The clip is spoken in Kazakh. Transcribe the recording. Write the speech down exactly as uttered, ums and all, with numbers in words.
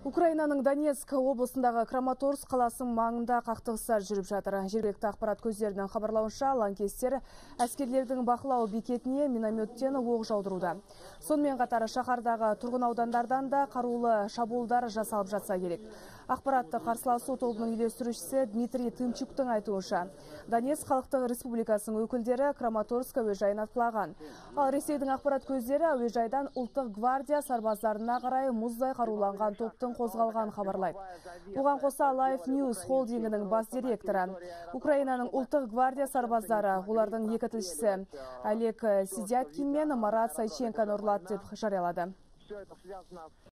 Украинаның Донецк облысындағы Краматорск қаласының маңында қақтығыстар жүріп жатыр. Жергілікті ақпарат көздерінің хабарлауынша, лаңкестер әскерлердің бақылау бекетіне минометтен оқ жаудыруда. Сонымен қатар шаһардағы тұрғын аудандардан да қарулы шабуылдар жасалып жатса керек. Ақпаратты қарсыласу тобының үйлестірушісі Дмитрий Тымчуктың айтуынша, Донецк халықтық республикасының өкілдері Краматорск әуежайын атқылаған. Ал Ресейдің ақпарат көздері әуежайдан ұлттық гвардия сарбаздарына қарай мұздай қаруланған топтың қозғалған хабарлайды. Бұған қоса Life News холдингінің бас директоры, Украинаның ұлттық гвардия сарбаздары, олардың екі тілшісі Олег Сидяткин мен Марат Сайченконы ұрлады деп жариялады.